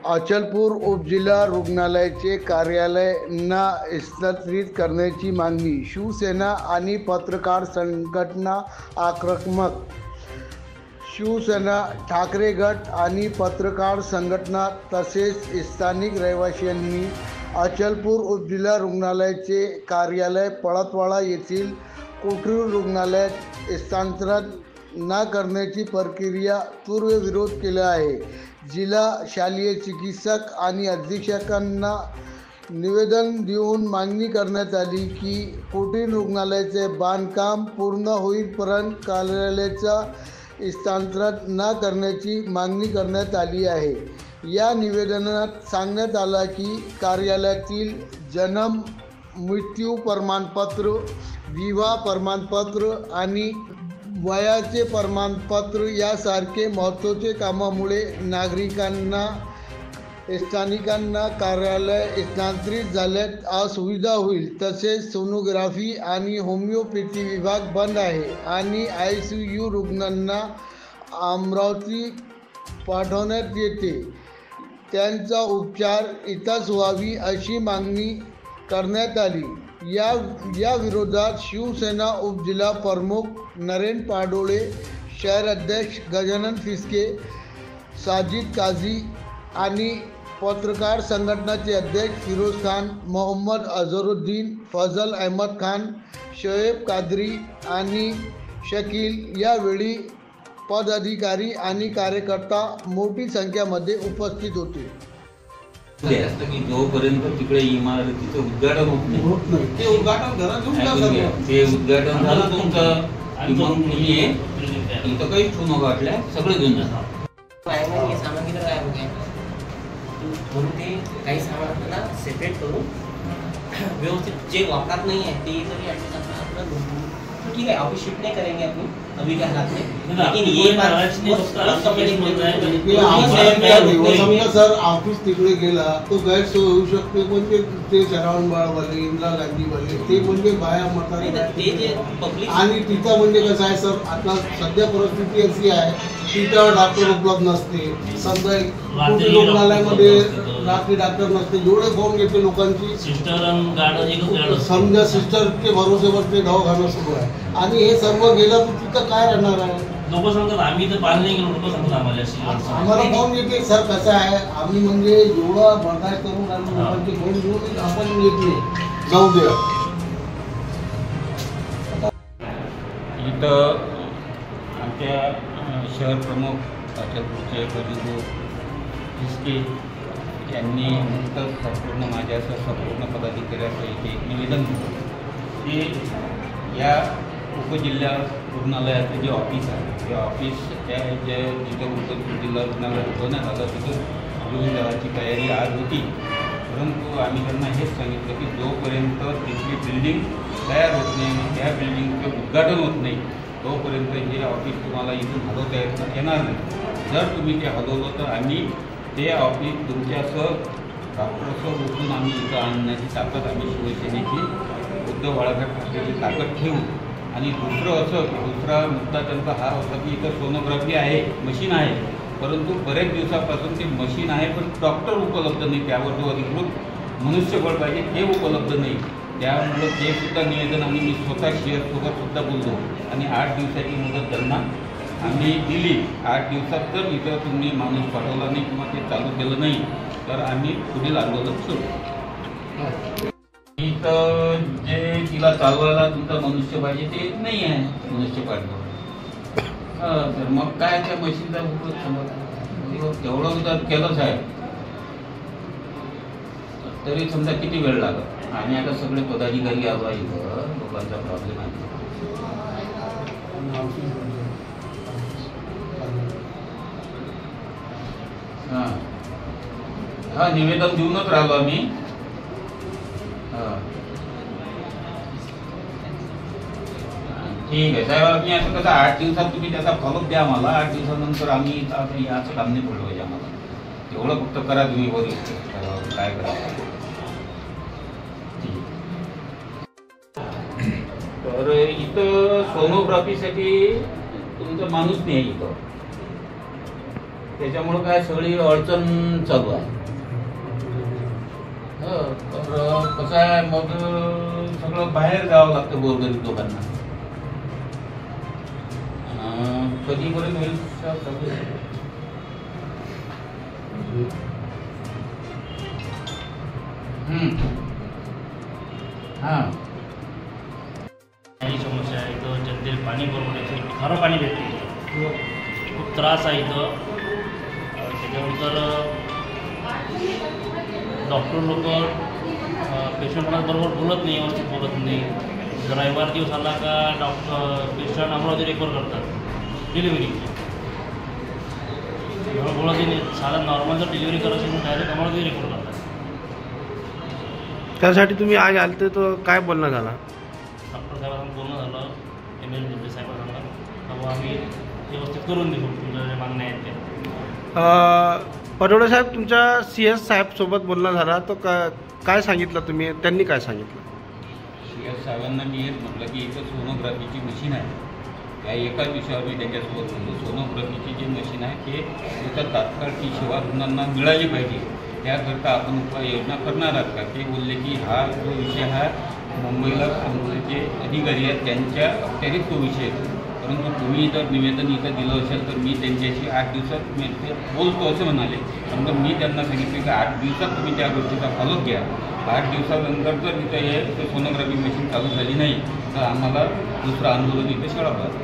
अचलपूर उपजिल्हा रुग्णालयाचे कार्यालय स्थानांतरित करण्याची मागणी शिवसेना आणि पत्रकार संघटना आक्रमक। शिवसेना, ठाकरे गट आणि पत्रकार संघटना तसेच स्थानिक रहिवाशांनी अचलपूर उपजिल्हा रुग्णालयाचे कार्यालय पळतवाडा येथील कोठरी रुग्णालयात स्थानांतरित न करण्याची प्रक्रिया तीव्र विरोध केला आहे। जिल्हा शालेय चिकित्सक आणि अधीक्षकांना निवेदन देऊन मागणी करण्यात आली की कोठरी रुग्णालयाचे बांधकाम पूर्ण होईपर्यंत कार्यालयाचा स्थानांतरित न करण्याची मागणी करण्यात आली आहे। या निवेदनात सांगण्यात आलं की कार्यालयातील जन्म मृत्यू प्रमाणपत्र, विवाह प्रमाणपत्र आणि वयाचे प्रमाणपत्र यासारखे महत्त्वाचे कामामुळे नागरिकांना स्थानिकांना कार्यालय स्थानांतरित झाल्यास असुविधा होईल। तसेच सोनोग्राफी आणि होमिओपॅथी विभाग बंद आहे आणि ICU रुग्णांना अमरावती पाठवण्यात येते, त्यांचा उपचार इथंच व्हावी अशी मागणी करण्यात आली। या विरोधात शिवसेना उपजिल्हा प्रमुख नरेंद्र पाडोळे, शहर अध्यक्ष गजानन फिसके, साजिद काझी आणि पत्रकार संघटनाचे अध्यक्ष फिरोज खान, मोहम्मद अझरुद्दीन, फजल अहमद खान, शोएब कादरी आणि शकील यावेळी पदाधिकारी आणि कार्यकर्ता मोठी संख्येमध्ये उपस्थित होते। की जोपर्यंत तिकडे इमारतीचं उद्घाटन होत नाही ते उद्घाटन झालं तुमचं मग तुम्ही इथं काही ठेवू नका, वाटल्या सगळे घेऊन जा। सामान काय होते म्हणून ते काही सामान सेपरेट करून व्यवस्थित जे वापरात नहीं है ते जरी आपलं ठीक है, ऑफिस शिफ्ट नहीं करेंगे अपन अभी के हालात में, लेकिन ये समजा सर ऑफिस तिकडे गेला तो गैरसोय होऊ शकते, म्हणजे ते शरावणबाळवाले, इंदिरा गांधीवाले ते म्हणजे बाया म्हातारे आणि तिथं म्हणजे कसं आहे सर, आता सध्या परिस्थिती अशी आहे तिथं डॉक्टर उपलब्ध नसते। समजा कुठे रुग्णालयामध्ये रात्री डॉक्टर नसते, जेवढे फॉर्म घेते लोकांची समजा सिस्टरचे भरोसेवरचे दवाखाना सुरू आहे आणि हे सर्व गेलं तर तिथं काय राहणार आहे? लोक सांगतात आम्ही तर पाहिलं नाही गेलो, लोक सांगतात आम्हाला फॉर्म घेते सर। कसं आहे आम्ही म्हणजे एवढं बर्दाश्त करून आणि लोकांचे फॉर्म घेऊन आपण येत नाही जाऊ द्या। इथं आमच्या शहर प्रमुख अचलपूरचे गरीब फिसके यांनी नंतर संपूर्ण माझ्यासह संपूर्ण पदाधिकाऱ्यासह एक निवेदन दिलं की या उपजिल्हा रुग्णालयाचं जे ऑफिस आहे ते ऑफिस त्या जे जिथं उपजिल्हा रुग्णालय उठवण्यात आलं तिथं घेऊन जाण्याची तयारी आज होती, परंतु आम्ही त्यांना हेच सांगितलं की जोपर्यंत तिथली बिल्डिंग तयार होत नाही, त्या बिल्डिंगचं उद्घाटन होत नाही, तोपर्यंत हे ऑफिस तुम्हाला इथून हलवता येणार नाही। जर तुम्ही ते हलवलं तर आम्ही ते ऑफिस तुमच्यासह डॉक्टरसह उठून आम्ही इथं आणण्याची ताकद आम्ही शिवसेनेची उद्धव बाळासाहेब ठाकरेची ताकद ठेवू। आणि दुसरा मुद्दा त्यांचा हा होता की इथं सोनोग्राफी आहे, मशीन आहे, परंतु बरेच दिवसापासून ते मशीन आहे पण डॉक्टर उपलब्ध नाही, त्यावर जो अधिकृत मनुष्यबळ पाहिजे ते उपलब्ध नाही। त्यामुळं ते सुद्धा निवेदन आम्ही मी स्वतः शेअरसोबत सुद्धा बोललो आणि 8 दिवसाची मुदत त्यांना आम्ही दिली। 8 दिवसात जर इथं तुम्ही माणूस पाठवला नाही किंवा ते चालू केलं नाही तर आम्ही पुढील आंदोलन सुरू। इथं जे तिला चालवायला तुमचा मनुष्य पाहिजे ते नाही आहे, मनुष्य पाठवलं तर मग काय त्या मशीनचा उपयोग समजा तेवढं जर केलंच आहे तरी समजा किती वेळ लागत। आणि आता सगळे पदाधिकारी आलो इथं लोकांचा प्रॉब्लेम आहे। हा निवेदन देऊनच राहिलो आम्ही। ठीक आहे साहेब, मी असं कसं 8 दिवसात तुम्ही त्याचा फॉलोअप द्या मला, 8 दिवसानंतर आम्ही याचं काम नाही पडलं पाहिजे आम्हाला, तेवढं फक्त करा तुम्ही बरी काय करा। तर इथं सोनोग्राफीसाठी तुमचा माणूस नाही इथं, त्याच्यामुळे काय सगळी अडचण चालू आहे। तर कसं आहे मग सगळं बाहेर जावं लागतं गोरगरीब लोकांना. कधीपर्यंत होईल हां काही समस्या आहे इथं जनतेला पाणी पुरवठ्याची खरं पाणी भेटते खूप त्रास आहे इथं. त्याच्यानंतर डॉक्टर लोक पेशंटला बरोबर बोलत नाही, व्यवस्थित बोलत नाही. रविवार दिवस आला का पेशंट अमरावती रेफर करतात डिलिव्हरीची. एवढं बोलत नाही, साधा नॉर्मल जर डिलिव्हरी करायची म्हणून डायरेक्ट अमरावती रेफर करतात. त्यासाठी तुम्ही आज आलते तर काय बोलणं झालं? डॉक्टर साहेबांना बोलणं झालं, MLDP साहेबांना, तेव्हा आम्ही व्यवस्थित करून देऊ तुमच्या ज्या मागण्या आहेत त्या. पटोळे साहेब, तुमच्या CS साहेब सोबत बोलणं झाला तो काय सांगितलं तुम्ही? त्यांनी काय सांगितलं? CS साहेबांना मी हेच म्हटलं की इथं सोनोग्राफीची मशीन आहे. या एकाच विषयावर मी त्यांच्यासोबत बोललो. सोनोग्राफीची जी मशीन आहे ते इथं तात्काळ ती सेवा रुग्णांना मिळाली पाहिजे, त्याकरता आपण उपाययोजना करणार आहात का? ते बोलले की हा जो विषय हा मुंबईला जे अधिकारी आहेत त्यांच्या अखत्यारीत तो विषय आहे, परंतु तुम्ही जर निवेदन इथं दिलं असेल तर मी त्यांच्याशी 8 दिवसात मी ते बोलतो असं म्हणाले. समजा मी त्यांना सांगितलं की 8 दिवसात तुम्ही त्या गोष्टीचा फॉलोअप घ्या. 8 दिवसानंतर जर इथं हे सोनोग्राफी मशीन चालू झाली नाही तर आम्हाला दुसरं आंदोलन इथं छेडावं लागेल.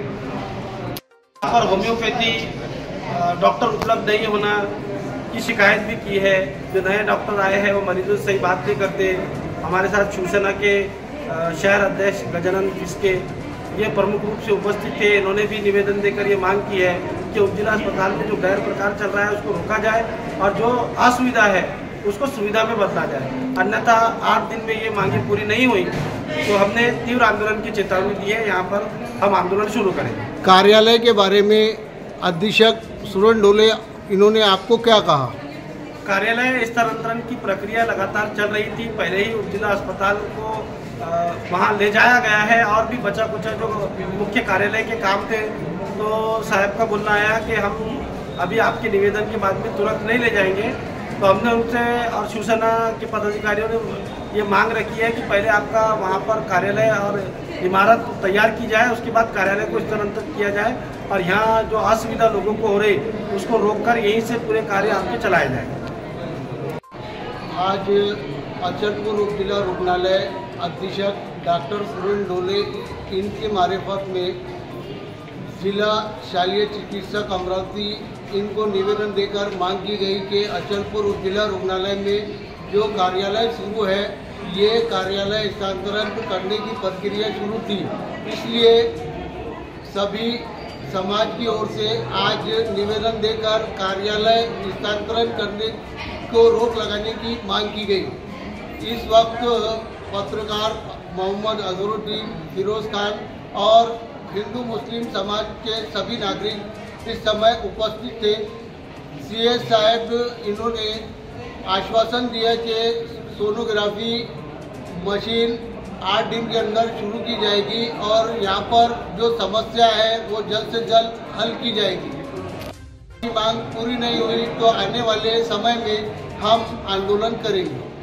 पर होम्योपैथी डॉक्टर उपलब्ध नहीं होना की शिकायत भी की है. जो नए डॉक्टर आए हैं वो मरीजों से सही बात नहीं करते. हमारे साथ शिवसेना के शहर अध्यक्ष गजानन किसके ये प्रमुख रूप से उपस्थित थे. इन्होंने भी निवेदन देकर ये मांग की है कि उपजिला अस्पताल में जो गैर प्रकार चल रहा है उसको रोका जाए और जो असुविधा है उसको सुविधा में बदला जाए. अन्यथा 8 दिन में ये मांगे पूरी नहीं हुई तो हमने तीव्र आंदोलन की चेतावनी दी है. यहाँ पर हम आंदोलन शुरू करेंगे. कार्यालय के बारे में अधीक्षक सुरेंद्र डोले इन्होंने आपको क्या कहा? कार्यालय स्थानांतरण की प्रक्रिया लगातार चल रही थी. पहले ही उपजिला अस्पताल को वहाँ ले जाया गया है और भी बचा कुचा जो मुख्य कार्यालय के काम थे तो साहब का बोलना आया कि हम अभी आपके निवेदन के बाद में तुरंत नहीं ले जाएंगे. तो हमने उनसे और शिवसेना के पदाधिकारियों ने ये मांग रखी है कि पहले आपका वहाँ पर कार्यालय और इमारत तैयार की जाए, उसके बाद कार्यालय को स्थानांतरित किया जाए और यहाँ जो असुविधा लोगों को हो रही उसको रोककर यहीं से पूरे कार्य आपके चलाए जाए. आज अचलपुर उपजिला रुग्णालय अधीक्षक डॉक्टर सुरेंद्र डोले इनके मार्फत में जिला शालीय चिकित्सक अमरावती इनको निवेदन देकर मांग की गई कि अचलपुर उपजिला रुग्णालय में जो कार्यालय शुरू है ये कार्यालय स्थानांतरण करने की प्रक्रिया शुरू थी. इसलिए सभी समाज की ओर से आज निवेदन देकर कार्यालय स्थानांतरण करने को रोक लगाने की मांग की गई. इस वक्त पत्रकार मोहम्मद अजहरुद्दीन, फिरोज खान और हिंदू मुस्लिम समाज के सभी नागरिक इस समय उपस्थित थे. CS साहब इन्होंने आश्वासन दिया कि सोनोग्राफी मशीन 8 दिन के अंदर शुरू की जाएगी और यहाँ पर जो समस्या है वो जल्द से जल्द हल की जाएगी. मांग पूरी नहीं हुई तो आने वाले समय में हम आंदोलन करेंगे.